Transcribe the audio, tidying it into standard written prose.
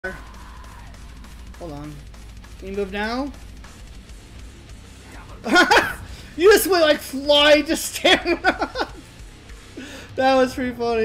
Hold on. Can you move now? You just went like fly, just stamina. That was pretty funny.